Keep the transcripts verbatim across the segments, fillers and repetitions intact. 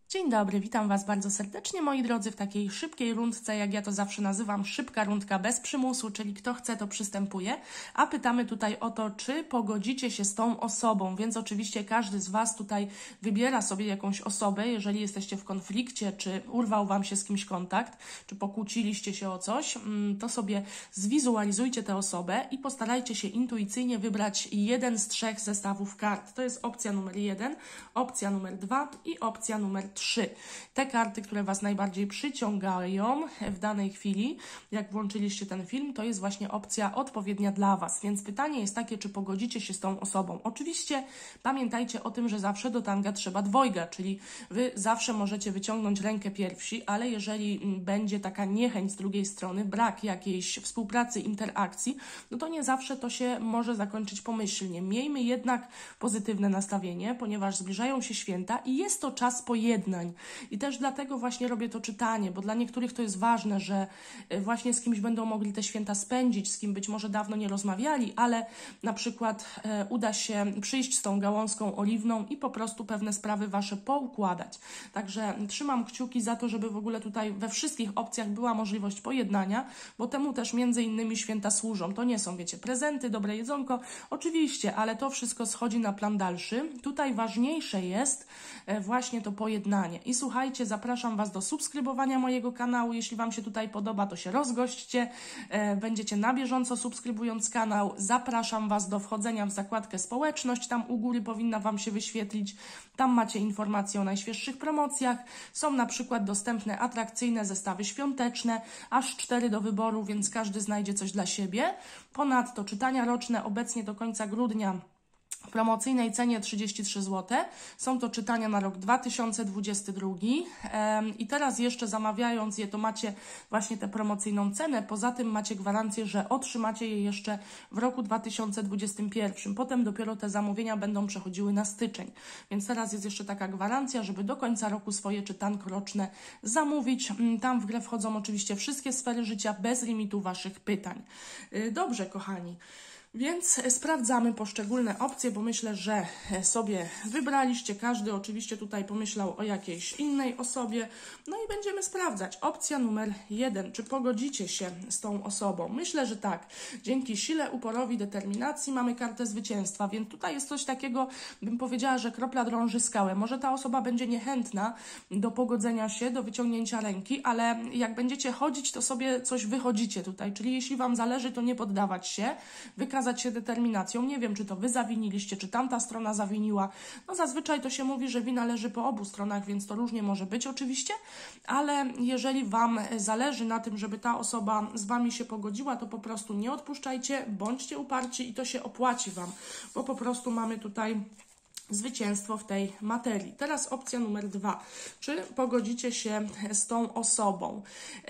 Dzień dobry, witam Was bardzo serdecznie, moi drodzy, w takiej szybkiej rundce, jak ja to zawsze nazywam, szybka rundka bez przymusu, czyli kto chce, to przystępuje, a pytamy tutaj o to, czy pogodzicie się z tą osobą, więc oczywiście każdy z Was tutaj wybiera sobie jakąś osobę, jeżeli jesteście w konflikcie, czy urwał Wam się z kimś kontakt, czy pokłóciliście się o coś, to sobie zwizualizujcie tę osobę i postarajcie się intuicyjnie wybrać jeden z trzech zestawów kart. To jest opcja numer jeden, opcja numer dwa i opcja numer trzy. Te karty, które Was najbardziej przyciągają w danej chwili, jak włączyliście ten film, to jest właśnie opcja odpowiednia dla Was. Więc pytanie jest takie, czy pogodzicie się z tą osobą. Oczywiście pamiętajcie o tym, że zawsze do tanga trzeba dwojga, czyli Wy zawsze możecie wyciągnąć rękę pierwsi, ale jeżeli będzie taka niechęć z drugiej strony, brak jakiejś współpracy, interakcji, no to nie zawsze to się może zakończyć pomyślnie. Miejmy jednak pozytywne nastawienie, ponieważ zbliżają się święta i jest to czas pojednań. I też dlatego właśnie robię to czytanie, bo dla niektórych to jest ważne, że właśnie z kimś będą mogli te święta spędzić, z kim być może dawno nie rozmawiali, ale na przykład e, uda się przyjść z tą gałązką oliwną i po prostu pewne sprawy Wasze poukładać. Także trzymam kciuki za to, żeby w ogóle tutaj we wszystkich opcjach była możliwość pojednania, bo temu też między innymi święta służą. To nie są, wiecie, prezenty, dobre jedzonko, oczywiście, ale to wszystko schodzi na plan dalszy. Tutaj ważniejsze jest e, właśnie to pojednanie. I słuchajcie, zapraszam Was do subskrybowania mojego kanału. Jeśli Wam się tutaj podoba, to się rozgośćcie. E, będziecie na bieżąco subskrybując kanał. Zapraszam Was do wchodzenia w zakładkę społeczność. Tam u góry powinna Wam się wyświetlić. Tam macie informacje o najświeższych promocjach. Są na przykład dostępne atrakcyjne zestawy świąteczne, aż cztery do wyboru, więc każdy znajdzie coś dla siebie. Ponadto czytania roczne obecnie do końca grudnia w promocyjnej cenie trzydzieści trzy złote. Są to czytania na rok dwa tysiące dwudziesty drugi. I teraz jeszcze zamawiając je, to macie właśnie tę promocyjną cenę. Poza tym macie gwarancję, że otrzymacie je jeszcze w roku dwa tysiące dwudziestym pierwszym. Potem dopiero te zamówienia będą przechodziły na styczeń. Więc teraz jest jeszcze taka gwarancja, żeby do końca roku swoje czytanko roczne zamówić. Tam w grę wchodzą oczywiście wszystkie sfery życia bez limitu Waszych pytań. Dobrze, kochani. Więc sprawdzamy poszczególne opcje, bo myślę, że sobie wybraliście. Każdy oczywiście tutaj pomyślał o jakiejś innej osobie. No i będziemy sprawdzać. Opcja numer jeden. Czy pogodzicie się z tą osobą? Myślę, że tak. Dzięki sile, uporowi, determinacji mamy kartę zwycięstwa, więc tutaj jest coś takiego, bym powiedziała, że kropla drąży skałę. Może ta osoba będzie niechętna do pogodzenia się, do wyciągnięcia ręki, ale jak będziecie chodzić, to sobie coś wychodzicie tutaj. Czyli jeśli Wam zależy, to nie poddawać się, wykazać się determinacją. Nie wiem, czy to Wy zawiniliście, czy tamta strona zawiniła. No zazwyczaj to się mówi, że wina leży po obu stronach, więc to różnie może być oczywiście, ale jeżeli Wam zależy na tym, żeby ta osoba z Wami się pogodziła, to po prostu nie odpuszczajcie, bądźcie uparci i to się opłaci Wam, bo po prostu mamy tutaj zwycięstwo w tej materii. Teraz opcja numer dwa. Czy pogodzicie się z tą osobą?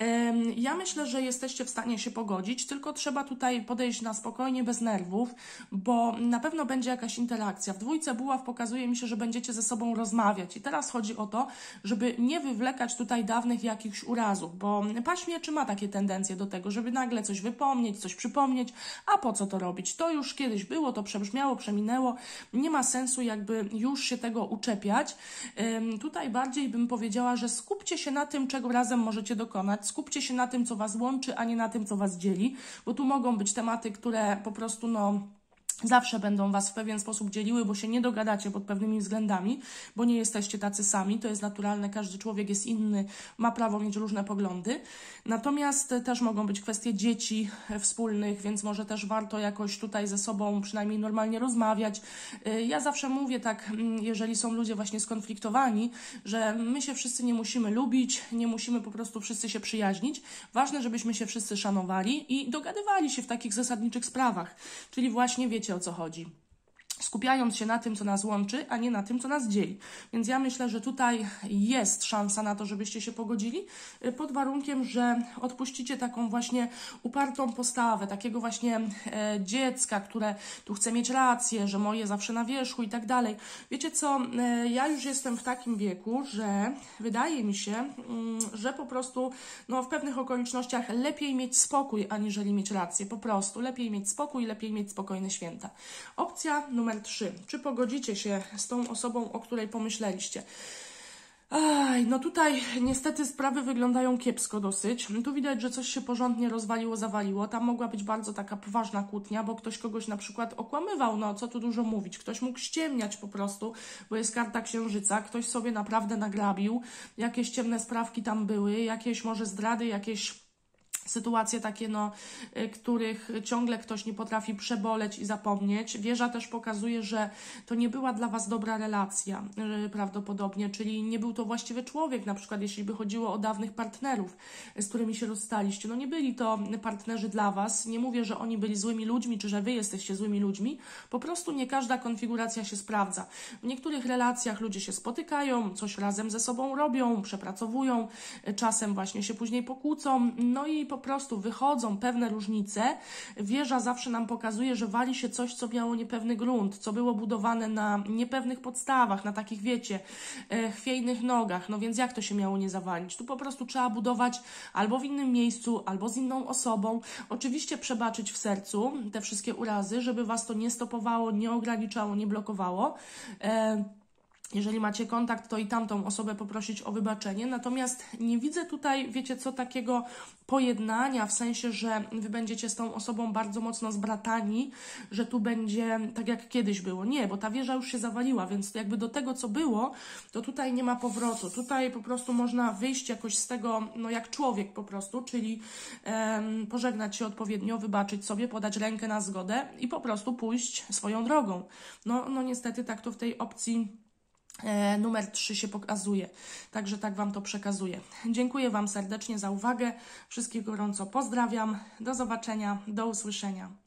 Ja myślę, że jesteście w stanie się pogodzić, tylko trzeba tutaj podejść na spokojnie, bez nerwów, bo na pewno będzie jakaś interakcja. W dwójce buław pokazuje mi się, że będziecie ze sobą rozmawiać i teraz chodzi o to, żeby nie wywlekać tutaj dawnych jakichś urazów, bo paź mieczy ma takie tendencje do tego, żeby nagle coś wypomnieć, coś przypomnieć, a po co to robić? To już kiedyś było, to przebrzmiało, przeminęło, nie ma sensu jakby już się tego uczepiać. Tutaj bardziej bym powiedziała, że skupcie się na tym, czego razem możecie dokonać. Skupcie się na tym, co Was łączy, a nie na tym, co Was dzieli, bo tu mogą być tematy, które po prostu no zawsze będą Was w pewien sposób dzieliły, bo się nie dogadacie pod pewnymi względami, bo nie jesteście tacy sami, to jest naturalne, każdy człowiek jest inny, ma prawo mieć różne poglądy. Natomiast też mogą być kwestie dzieci wspólnych, więc może też warto jakoś tutaj ze sobą przynajmniej normalnie rozmawiać. Ja zawsze mówię tak, jeżeli są ludzie właśnie skonfliktowani, że my się wszyscy nie musimy lubić, nie musimy po prostu wszyscy się przyjaźnić. Ważne, żebyśmy się wszyscy szanowali i dogadywali się w takich zasadniczych sprawach, czyli właśnie wiecie, o co chodzi. Skupiając się na tym, co nas łączy, a nie na tym, co nas dzieli. Więc ja myślę, że tutaj jest szansa na to, żebyście się pogodzili, pod warunkiem, że odpuścicie taką właśnie upartą postawę, takiego właśnie e, dziecka, które tu chce mieć rację, że moje zawsze na wierzchu i tak dalej. Wiecie co, e, ja już jestem w takim wieku, że wydaje mi się, mm, że po prostu no, w pewnych okolicznościach lepiej mieć spokój, aniżeli mieć rację. Po prostu lepiej mieć spokój, lepiej mieć spokojne święta. Opcja numer trzy. Czy pogodzicie się z tą osobą, o której pomyśleliście? Aj, no tutaj niestety sprawy wyglądają kiepsko dosyć. Tu widać, że coś się porządnie rozwaliło, zawaliło. Tam mogła być bardzo taka poważna kłótnia, bo ktoś kogoś na przykład okłamywał, no co tu dużo mówić. Ktoś mógł ściemniać po prostu, bo jest karta księżyca. Ktoś sobie naprawdę nagrabił. Jakieś ciemne sprawki tam były, jakieś może zdrady, jakieś sytuacje takie, no, których ciągle ktoś nie potrafi przeboleć i zapomnieć. Wieża też pokazuje, że to nie była dla Was dobra relacja prawdopodobnie, czyli nie był to właściwy człowiek, na przykład jeśli by chodziło o dawnych partnerów, z którymi się rozstaliście. No nie byli to partnerzy dla Was. Nie mówię, że oni byli złymi ludźmi, czy że Wy jesteście złymi ludźmi. Po prostu nie każda konfiguracja się sprawdza. W niektórych relacjach ludzie się spotykają, coś razem ze sobą robią, przepracowują, czasem właśnie się później pokłócą, no i po prostu wychodzą pewne różnice. Wieża zawsze nam pokazuje, że wali się coś, co miało niepewny grunt, co było budowane na niepewnych podstawach, na takich, wiecie, chwiejnych nogach. No więc jak to się miało nie zawalić? Tu po prostu trzeba budować albo w innym miejscu, albo z inną osobą. Oczywiście przebaczyć w sercu te wszystkie urazy, żeby Was to nie stopowało, nie ograniczało, nie blokowało. E Jeżeli macie kontakt, to i tamtą osobę poprosić o wybaczenie. Natomiast nie widzę tutaj, wiecie co, takiego pojednania, w sensie, że Wy będziecie z tą osobą bardzo mocno zbratani, że tu będzie tak jak kiedyś było. Nie, bo ta wieża już się zawaliła, więc jakby do tego, co było, to tutaj nie ma powrotu. Tutaj po prostu można wyjść jakoś z tego, no jak człowiek po prostu, czyli em, pożegnać się odpowiednio, wybaczyć sobie, podać rękę na zgodę i po prostu pójść swoją drogą. No, no niestety tak to w tej opcji numer trzy się pokazuje. Także tak Wam to przekazuję. Dziękuję Wam serdecznie za uwagę. Wszystkich gorąco pozdrawiam. Do zobaczenia. Do usłyszenia.